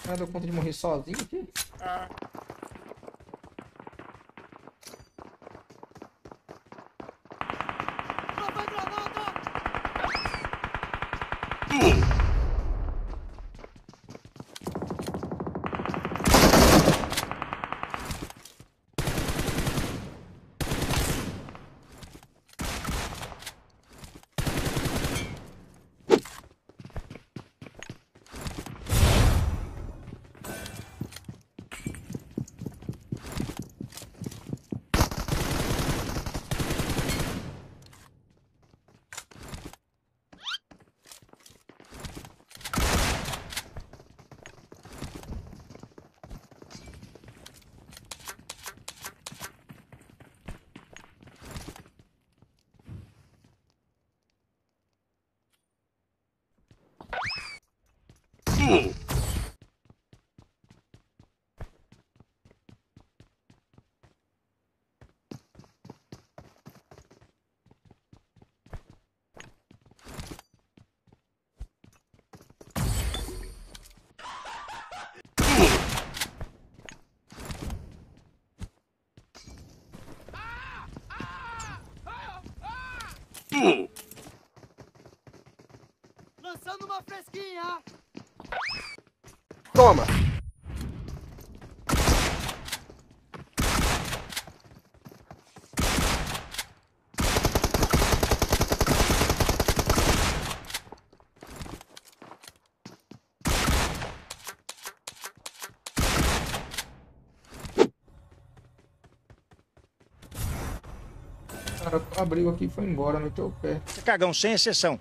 Não deu conta de morrer sozinho aqui? Lançando uma fresquinha! Toma! Cara, abriu aqui e foi embora, meteu o pé. Cagão, sem exceção.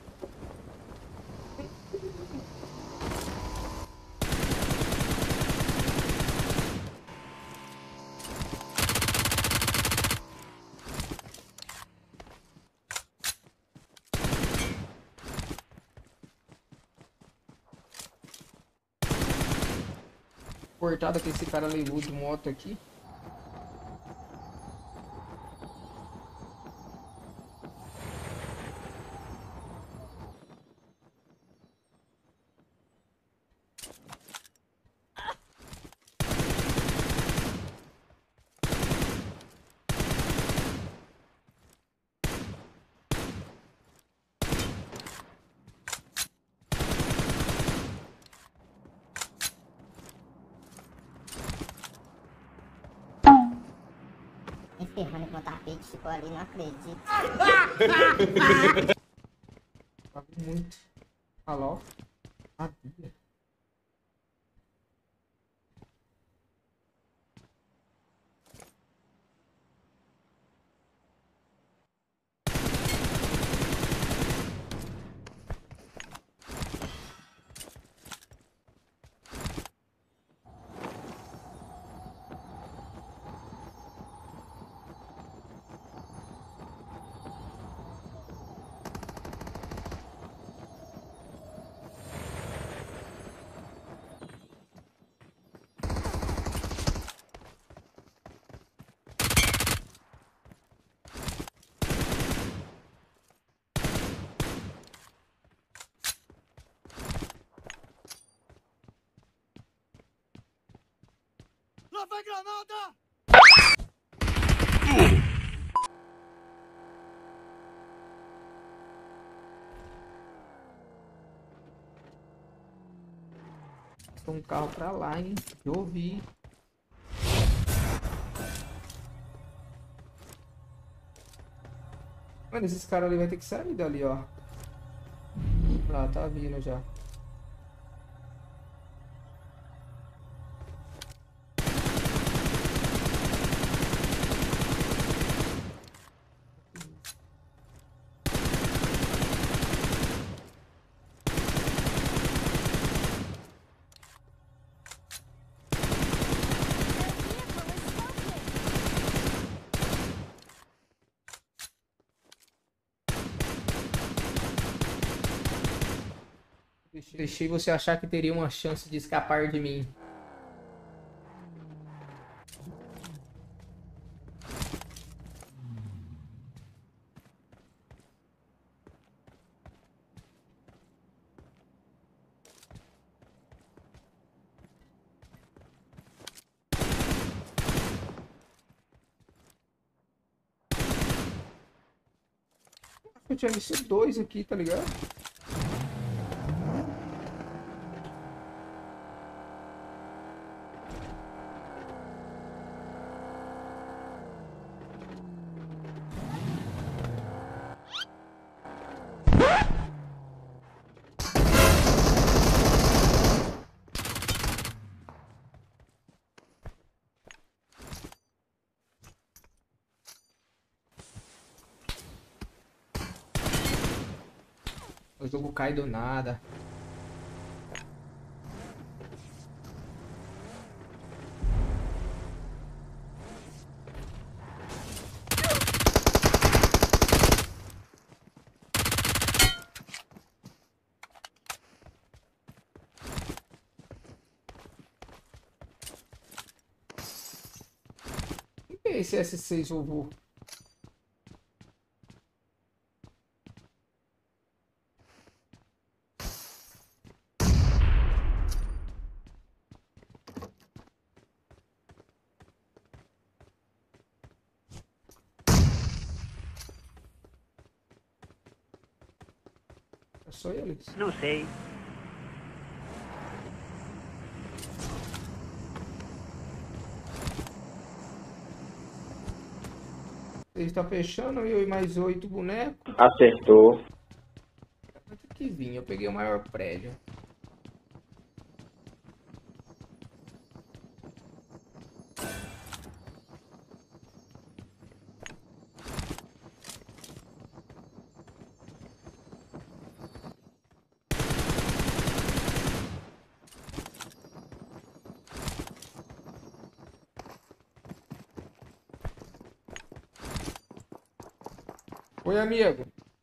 Cortada que esse cara levou de moto aqui. Enferrando com o tapete, ficou ali, não acredito. Pago muito. Alô? Sabia. Lá vai granada! Tem um carro pra lá, hein? Eu ouvi. Mano, esses caras ali vai ter que sair dali, ó. Ah, tá vindo já. Deixei você achar que teria uma chance de escapar de mim. tinha visto 2 aqui, tá ligado? O jogo cai do nada. O que é esse S6 vovô? É só eles. Não sei. Ele está fechando, eu e mais 8 bonecos. Acertou. Mas tem que vir, eu peguei o maior prédio. Oi, amigo.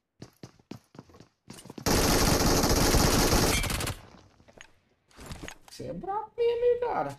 Você é brabo mesmo, hein, cara.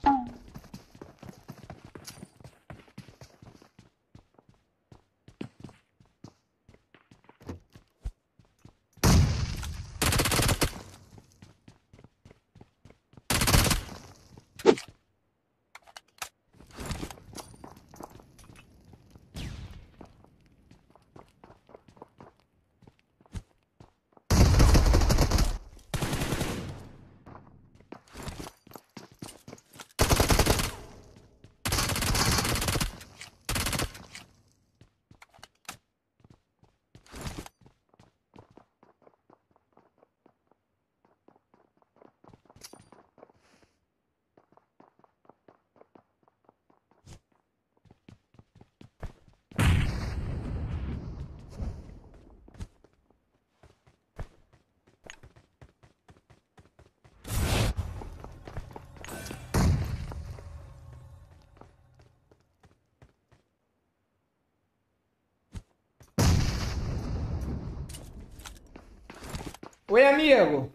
Oi, amigo.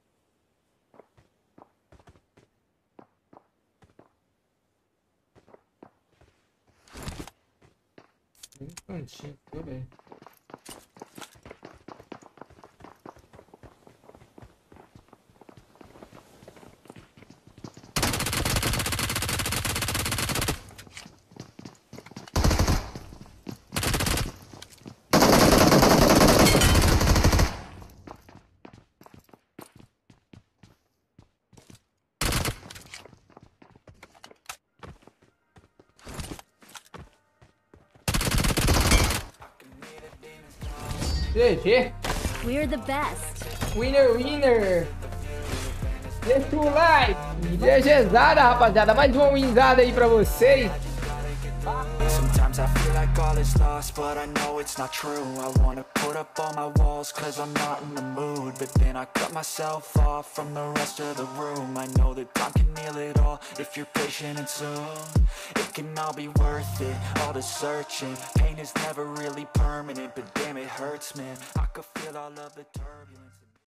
Bem no cantinho, tudo bem. GG. We're the best. Winner, winner. Deixa o like. GGzada, rapaziada. Mais uma winzada aí pra vocês. Sometimes I feel like all is lost, but I know it's not true. I wanna put up all my walls, cause I'm not in the mood. But then I cut myself off from the rest of the room. I know that time can heal it all, if you're patient and soon it can all be worth it, all the searching. Pain is never really permanent, but damn it hurts, man. I could feel all of the turbulence.